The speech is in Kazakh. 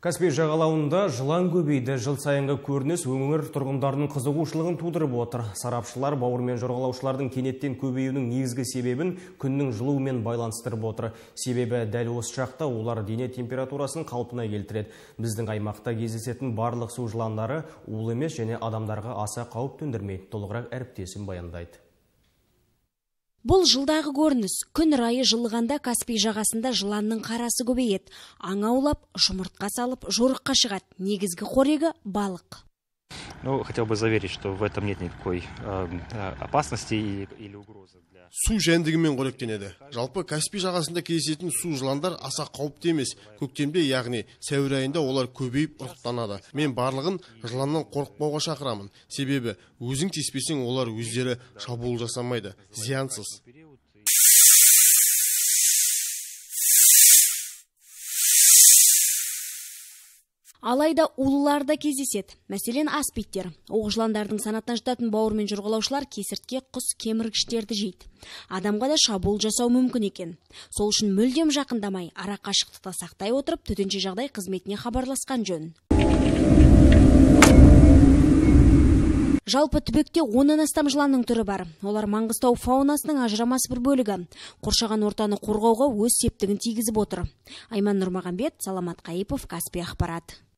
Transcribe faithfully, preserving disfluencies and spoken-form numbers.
Каспий жағалауында жылан көбейді. Жыл сайынғы көрініс өңір тұрғындарының қызығушылығын тудырып отыр. Сарапшылар бауыр мен жорғалаушылардың кенеттен көбеюінің негізгі себебін күннің жылуымен байланыстырып отыр. Себебі дәл осы шақта олар дене температурасын қалпына келтіреді. Біздің аймақта кездесетін барлық су жыландары улы емес және адамдарға аса қауіп төндірмейді. Толығырақ әріптесім баяндайды. Бұл жылдағы көрініс. Күн райы жылығанда Каспий жағасында жыланның қарасы көбейеді. Аң аулап, жұмыртқа салып, жорыққа шығады. Негізгі қорегі балық. Ну, хотел бы заверить, что в этом нет никакой э, опасности или угрозы. Су жәндігімен қоректенеді. Жалпы Каспий жағасында кездесетін су жыландар аса қауіпті емес. Көктемде, яғни сәуір айында олар көбейіп ұрықтанады. Мен барлығын жыланнан қорықпауға шақырамын. Себебі өзің теспесең олар өздері шабуыл жасамайды. Зиянсыз. Алайда улылар да кездеседі. Мәселен, аспиттер. Оқ жыландардың санатынан жататын бауыр мен жорғалаушылар кесіртке, құс, кеміргіштерді жейді. Адамға да шабуыл жасау мүмкін екен. Сол үшін мүлдем жақындамай, ара қашықтықты сақтай отырып, төтенше жағдай қызметіне хабарласқан жөн. Жалпы түбекте оннан астам жыланның түрі бар. Олар Маңғыстау фаунасының ажырамас бір бөлігі. Қоршаған ортаны қорғауға өз септігін тигізіп отыр. Айман Нұрмағамбет, Саламат Қайыпов, Каспий ақпарат.